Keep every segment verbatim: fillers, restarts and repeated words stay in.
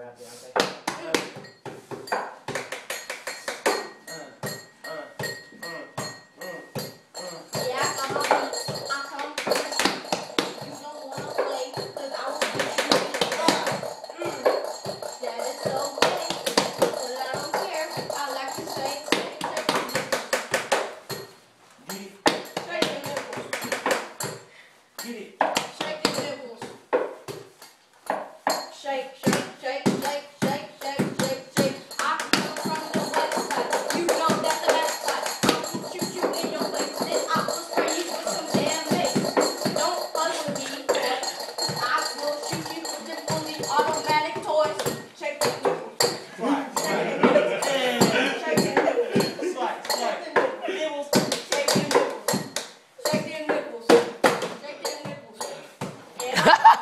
job, Deantae. Shake, shake, shake, shake, shake, shake, shake, shake. I come from the west side. You know that's the best side. I will shoot you in your face. Then I will spray you with some damn mace. Don't fuck with me, boy. I will shoot you with the fully automatic toys. Shake the nipples. Slide, slide. Shake the nipples. Slide, slide. Nipples. Shake the nipples. Shake the nipples. Shake the nipples. And I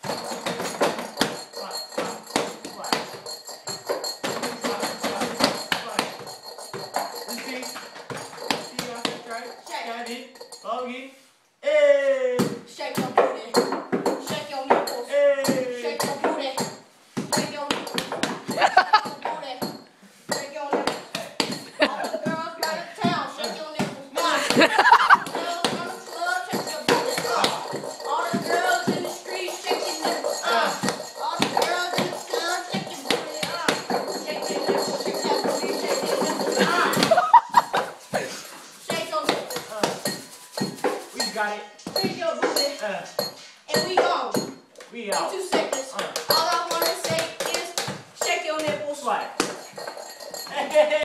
Bogey. Hey. shake your booty. Shake your nipples. Hey. Shake your booty. Shake your nipples. Shake your booty. Shake your nipples. All the girls out of town, shake your nipples. Girls on the club, shake your booty. Uh. All the girls in the street, shake your nipples. Uh. All the girls in the club, shake your booty. Uh. Shake your nipples. Shake that booty. Shake your nipples. Uh. Shake your nipples. Uh. We got it. Shake your booty. Uh. And we gone. We out. In two seconds. Uh. All I want to say is shake your nipples. Slide.